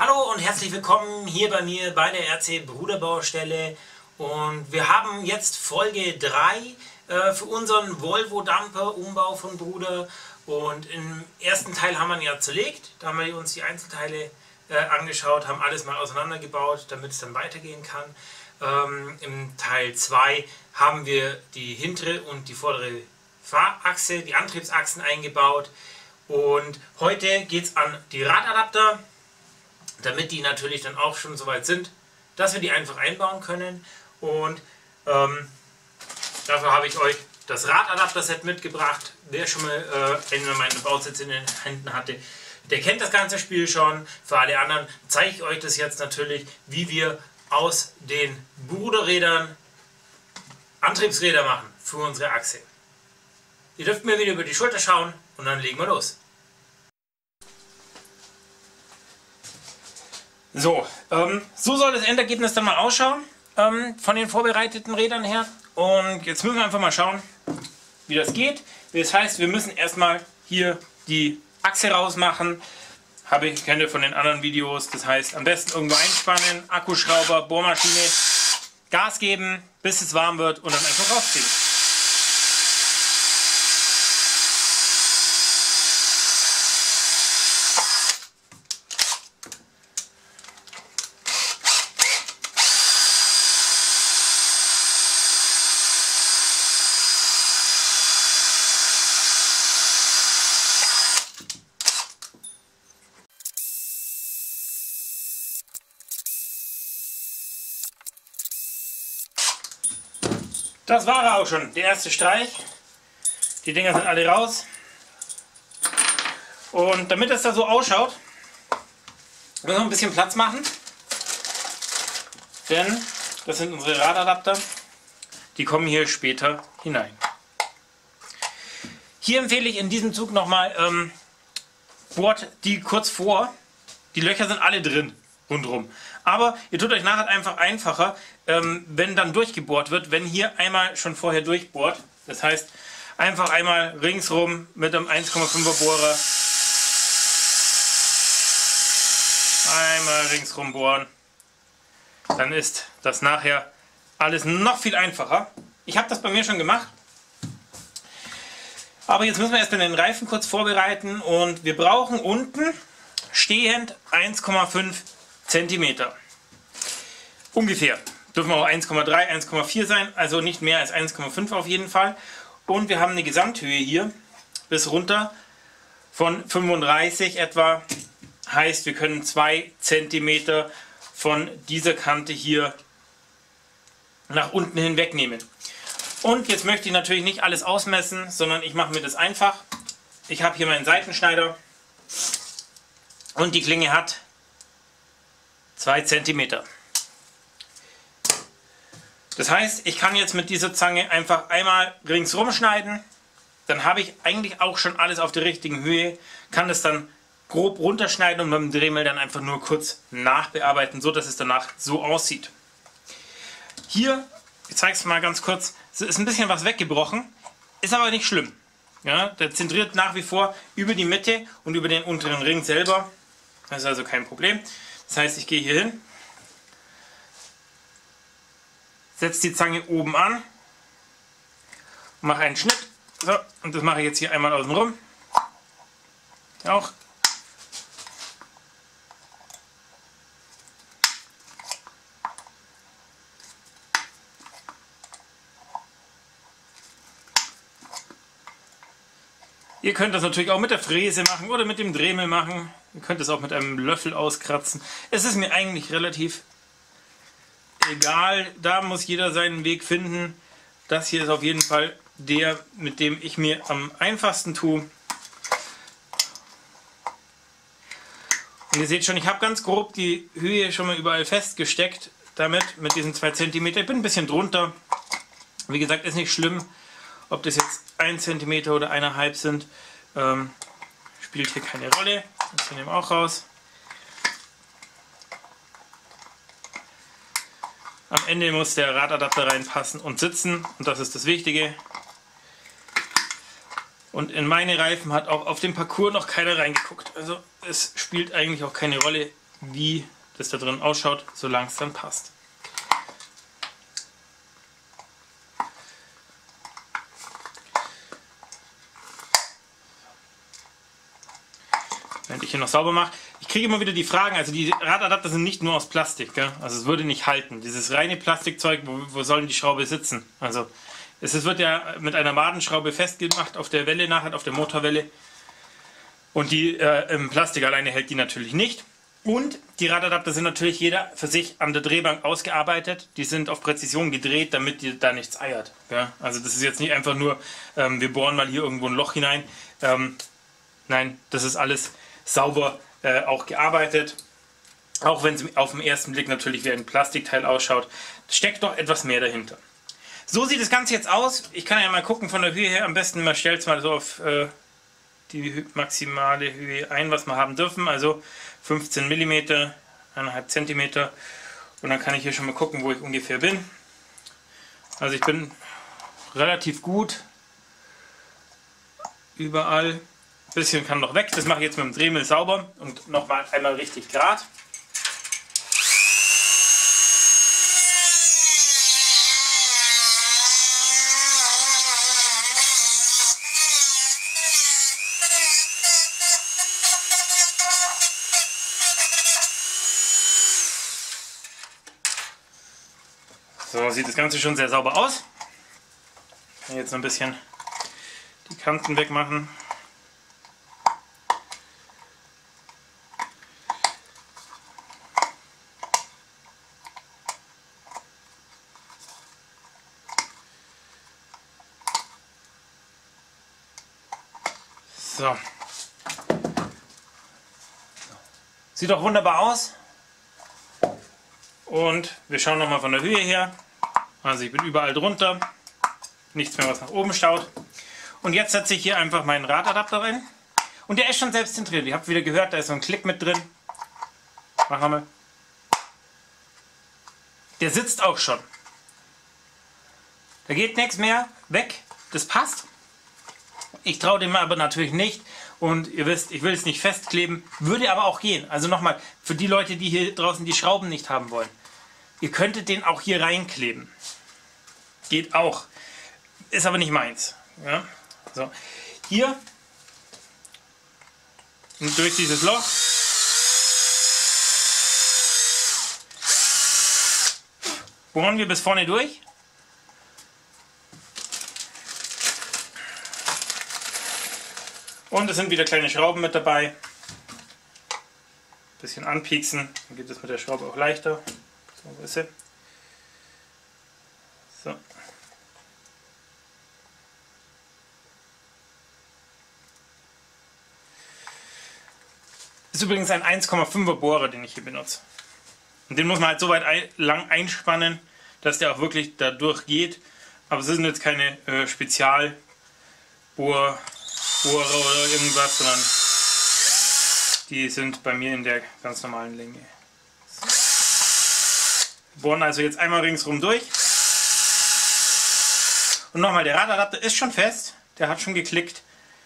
Hallo und herzlich willkommen hier bei mir bei der RC Bruder Baustelle, und wir haben jetzt Folge 3 für unseren Volvo Dumper Umbau von Bruder, und im ersten Teil haben wir ihn ja zerlegt, da haben wir uns die Einzelteile angeschaut, haben alles mal auseinandergebaut, damit es dann weitergehen kann. Im Teil 2 haben wir die hintere und die vordere Fahrachse, die Antriebsachsen eingebaut, und heute geht es an die Radadapter, damit die natürlich dann auch schon soweit sind, dass wir die einfach einbauen können. Und dafür habe ich euch das Radadapter-Set mitgebracht. Wer schon mal einen meiner Bausätze in den Händen hatte, der kennt das ganze Spiel schon. Für alle anderen zeige ich euch das jetzt natürlich, wie wir aus den Bruderrädern Antriebsräder machen für unsere Achse. Ihr dürft mir wieder über die Schulter schauen und dann legen wir los. So, so soll das Endergebnis dann mal ausschauen, von den vorbereiteten Rädern her. Und jetzt müssen wir einfach mal schauen, wie das geht. Das heißt, wir müssen erstmal hier die Achse rausmachen. Kennt ihr von den anderen Videos. Das heißt, am besten irgendwo einspannen, Akkuschrauber, Bohrmaschine, Gas geben, bis es warm wird und dann einfach rausziehen. Das war er auch schon, der erste Streich. Die Dinger sind alle raus. Und damit es da so ausschaut, müssen wir ein bisschen Platz machen. Denn das sind unsere Radadapter. Die kommen hier später hinein. Hier empfehle ich in diesem Zug nochmal, bohrt die kurz vor. Die Löcher sind alle drin, rundherum. Aber ihr tut euch nachher einfach einfacher, wenn dann durchgebohrt wird, wenn hier einmal schon vorher durchbohrt. Das heißt, einfach einmal ringsrum mit einem 1,5er Bohrer einmal ringsrum bohren. Dann ist das nachher alles noch viel einfacher. Ich habe das bei mir schon gemacht. Aber jetzt müssen wir erst den Reifen kurz vorbereiten, und wir brauchen unten stehend 1,5 cm. Ungefähr. Dürfen auch 1,3, 1,4 sein, also nicht mehr als 1,5 auf jeden Fall. Und wir haben eine Gesamthöhe hier bis runter von 35 etwa. Heißt, wir können 2 cm von dieser Kante hier nach unten hin wegnehmen. Und jetzt möchte ich natürlich nicht alles ausmessen, sondern ich mache mir das einfach. Ich habe hier meinen Seitenschneider und die Klinge hat 2 cm. Das heißt, ich kann jetzt mit dieser Zange einfach einmal ringsrum schneiden. Dann habe ich eigentlich auch schon alles auf der richtigen Höhe. Kann es dann grob runterschneiden und mit dem Dremel dann einfach nur kurz nachbearbeiten, so dass es danach so aussieht. Hier, ich zeige es mal ganz kurz, ist ein bisschen was weggebrochen. Ist aber nicht schlimm. Ja, der zentriert nach wie vor über die Mitte und über den unteren Ring selber. Das ist also kein Problem. Das heißt, ich gehe hier hin, setze die Zange oben an, mache einen Schnitt. So, und das mache ich jetzt hier einmal außen rum. Auch. Ihr könnt das natürlich auch mit der Fräse machen oder mit dem Dremel machen. Ihr könnt es auch mit einem Löffel auskratzen. Es ist mir eigentlich relativ egal. Da muss jeder seinen Weg finden. Das hier ist auf jeden Fall der, mit dem ich mir am einfachsten tue. Und ihr seht schon, ich habe ganz grob die Höhe schon mal überall festgesteckt. Mit diesen 2 cm. Ich bin ein bisschen drunter. Wie gesagt, ist nicht schlimm, ob das jetzt 1 cm oder 1,5 sind. Spielt hier keine Rolle. Das nehmen wir auch raus. Am Ende muss der Radadapter reinpassen und sitzen, und das ist das Wichtige. Und in meine Reifen hat auch auf dem Parcours noch keiner reingeguckt. Also es spielt eigentlich auch keine Rolle, wie das da drin ausschaut, solange es dann passt. Während ich hier noch sauber mache. Ich kriege immer wieder die Fragen, also die Radadapter sind nicht nur aus Plastik, gell? Also es würde nicht halten. Dieses reine Plastikzeug, wo sollen die Schraube sitzen? Also es wird ja mit einer Madenschraube festgemacht auf der Welle nachher, auf der Motorwelle. Und die im Plastik alleine hält die natürlich nicht. Und die Radadapter sind natürlich jeder für sich an der Drehbank ausgearbeitet. Die sind auf Präzision gedreht, damit die da nichts eiert. Gell? Also das ist jetzt nicht einfach nur, wir bohren mal hier irgendwo ein Loch hinein. Nein, das ist alles sauber auch gearbeitet. Auch wenn es auf den ersten Blick natürlich wie ein Plastikteil ausschaut, steckt doch etwas mehr dahinter. So sieht das Ganze jetzt aus. Ich kann ja mal gucken von der Höhe her. Am besten man stellt es mal so auf die maximale Höhe ein, was wir haben dürfen. Also 15 mm, 1,5 cm. Und dann kann ich hier schon mal gucken, wo ich ungefähr bin. Also ich bin relativ gut überall. Ein bisschen kann noch weg. Das mache ich jetzt mit dem Dremel sauber und nochmal einmal richtig gerade. So sieht das Ganze schon sehr sauber aus. Ich kann jetzt noch ein bisschen die Kanten wegmachen. So. Sieht doch wunderbar aus. Und wir schauen nochmal von der Höhe her. Also ich bin überall drunter. Nichts mehr, was nach oben schaut. Und jetzt setze ich hier einfach meinen Radadapter rein. Und der ist schon selbst zentriert. Ihr habt wieder gehört, da ist so ein Klick mit drin. Machen wir. Der sitzt auch schon. Da geht nichts mehr weg. Das passt. Ich traue dem aber natürlich nicht. Und ihr wisst, ich will es nicht festkleben. Würde aber auch gehen. Also nochmal, für die Leute, die hier draußen die Schrauben nicht haben wollen. Ihr könntet den auch hier reinkleben. Geht auch. Ist aber nicht meins. Ja? So. Hier und durch dieses Loch bohren wir bis vorne durch. Und es sind wieder kleine Schrauben mit dabei. Bisschen anpieksen, dann geht es mit der Schraube auch leichter. So, wo ist sie? So. Ist übrigens ein 1,5er Bohrer, den ich hier benutze. Und den muss man halt so weit lang einspannen, dass der auch wirklich da durchgeht. Aber es sind jetzt keine Spezialbohrer oder irgendwas, sondern die sind bei mir in der ganz normalen Länge. Wir bohren also jetzt einmal ringsrum durch. Und nochmal, der Radadapter ist schon fest, der hat schon geklickt.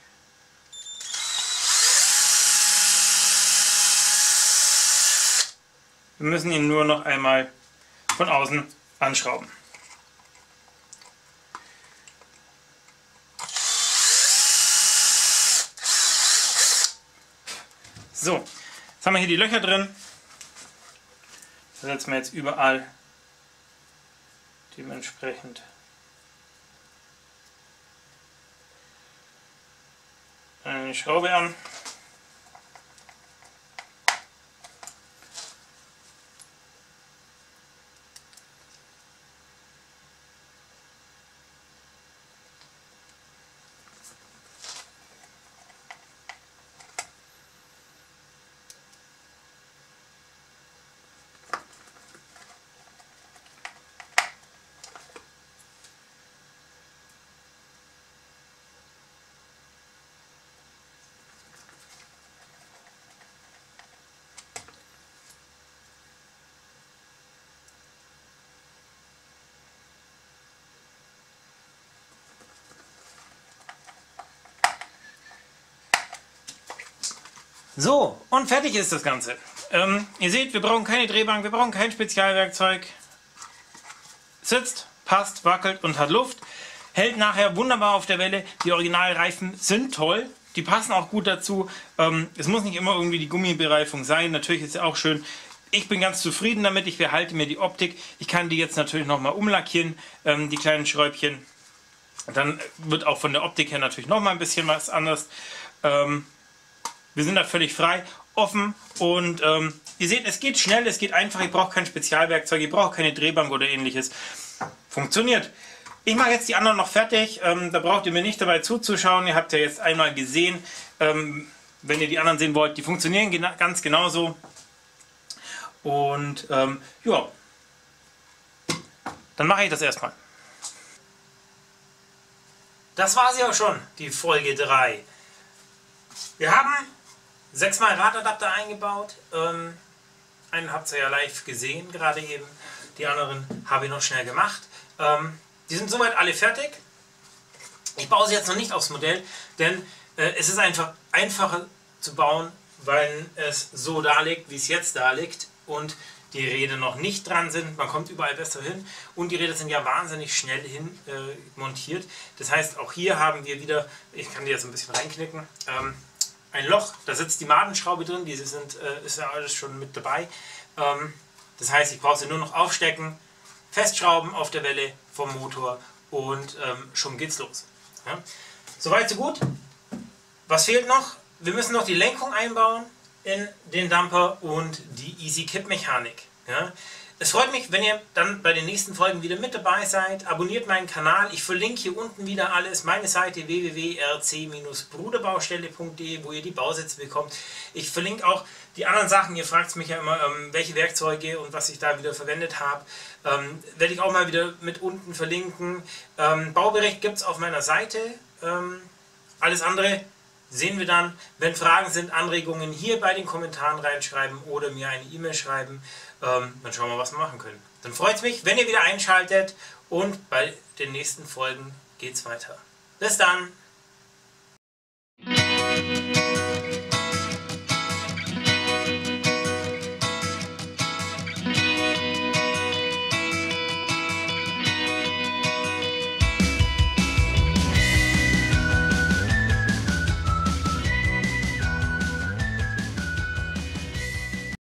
Wir müssen ihn nur noch einmal von außen anschrauben. So, jetzt haben wir hier die Löcher drin. Da setzen wir jetzt überall dementsprechend eine Schraube an. So, und fertig ist das Ganze. Ihr seht, wir brauchen keine Drehbank, wir brauchen kein Spezialwerkzeug. Sitzt, passt, wackelt und hat Luft. Hält nachher wunderbar auf der Welle. Die Originalreifen sind toll. Die passen auch gut dazu. Es muss nicht immer irgendwie die Gummibereifung sein. Natürlich ist es auch schön. Ich bin ganz zufrieden damit. Ich behalte mir die Optik. Ich kann die jetzt natürlich nochmal umlackieren, die kleinen Schräubchen. Dann wird auch von der Optik her natürlich nochmal ein bisschen was anderes. Wir sind da völlig frei, offen und ihr seht, es geht schnell, es geht einfach. Ich brauche kein Spezialwerkzeug, ich brauche keine Drehbank oder ähnliches. Funktioniert. Ich mache jetzt die anderen noch fertig. Da braucht ihr mir nicht dabei zuzuschauen. Ihr habt ja jetzt einmal gesehen, wenn ihr die anderen sehen wollt, die funktionieren ganz genauso. Und ja, dann mache ich das erstmal. Das war sie auch schon, die Folge 3. Wir haben 6-mal Radadapter eingebaut. Einen habt ihr ja live gesehen, gerade eben. Die anderen habe ich noch schnell gemacht. Die sind soweit alle fertig. Ich baue sie jetzt noch nicht aufs Modell, denn es ist einfach einfacher zu bauen, weil es so da liegt, wie es jetzt da liegt und die Räder noch nicht dran sind. Man kommt überall besser hin und die Räder sind ja wahnsinnig schnell hin montiert. Das heißt, auch hier haben wir wieder, ich kann die jetzt ein bisschen reinknicken, ein Loch, da sitzt die Madenschraube drin, diese ist ja alles schon mit dabei. Das heißt, ich brauche sie nur noch aufstecken, festschrauben auf der Welle vom Motor und schon geht's los. Ja. Soweit so gut. Was fehlt noch? Wir müssen noch die Lenkung einbauen in den Dumper und die Easy Kipp Mechanik. Ja. Es freut mich, wenn ihr dann bei den nächsten Folgen wieder mit dabei seid. Abonniert meinen Kanal. Ich verlinke hier unten wieder alles. Meine Seite www.rc-bruderbaustelle.de, wo ihr die Bausätze bekommt. Ich verlinke auch die anderen Sachen. Ihr fragt mich ja immer, welche Werkzeuge und was ich da wieder verwendet habe. Werde ich auch mal wieder mit unten verlinken. Baubericht gibt es auf meiner Seite. Alles andere sehen wir dann. Wenn Fragen sind, Anregungen hier bei den Kommentaren reinschreiben oder mir eine E-Mail schreiben. Dann schauen wir, was wir machen können. Dann freut es mich, wenn ihr wieder einschaltet und bei den nächsten Folgen geht es weiter. Bis dann!